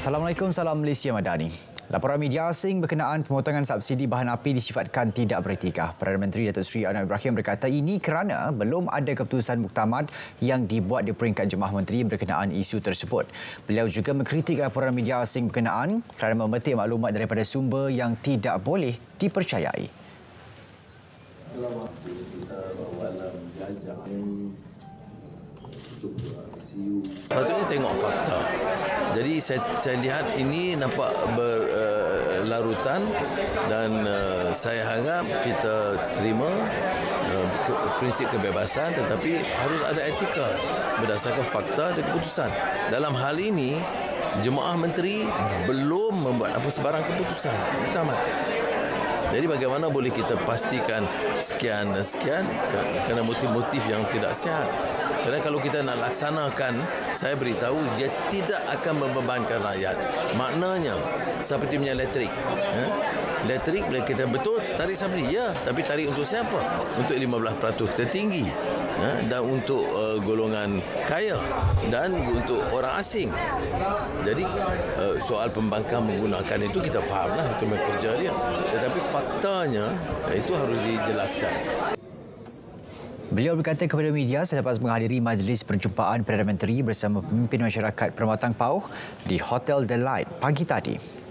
Assalamualaikum, salam Malaysia Madani. Laporan media asing berkenaan pemotongan subsidi bahan api disifatkan tidak beretika. Perdana Menteri Datuk Seri Anwar Ibrahim berkata ini kerana belum ada keputusan muktamad yang dibuat di peringkat Jemaah Menteri berkenaan isu tersebut. Beliau juga mengkritik laporan media asing berkenaan kerana memetik maklumat daripada sumber yang tidak boleh dipercayai. Patutnya tengok fakta. Jadi saya lihat ini nampak berlarutan dan saya harap kita terima prinsip kebebasan, tetapi harus ada etika berdasarkan fakta dan keputusan. Dalam hal ini, Jemaah Menteri belum membuat apa sebarang keputusan muktamad. Jadi bagaimana boleh kita pastikan sekian dan sekian kerana motif-motif yang tidak sihat. Kerana kalau kita nak laksanakan, saya beritahu dia tidak akan membebankan rakyat. Maknanya seperti punya elektrik. Elektrik boleh kita betul tarik subsidi, ya, tapi tarik untuk siapa? Untuk 15% tertinggi. Dan untuk golongan kaya dan untuk orang asing. Jadi soal pembangkang menggunakan itu kita fahamlah, itu memang kerja dia. Tetapi faktanya itu harus dijelaskan. Beliau berkata kepada media selepas menghadiri majlis perjumpaan Perdana Menteri bersama pemimpin masyarakat Permatang Pauh di Hotel The Light pagi tadi.